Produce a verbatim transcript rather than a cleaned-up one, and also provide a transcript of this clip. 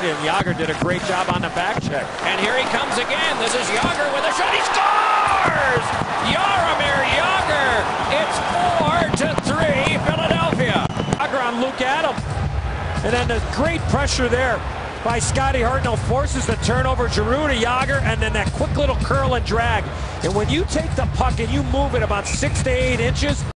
and Jagr did a great job on the back check. And here he comes again. This is Jagr with a shot. He scores! Jaromir Jagr! It's four to three, Philadelphia. Jagr on Luke Adam. And then the great pressure there by Scotty Hartnell forces the turnover. Giroux to Jagr, and then that quick little curl and drag. And when you take the puck and you move it about six to eight inches,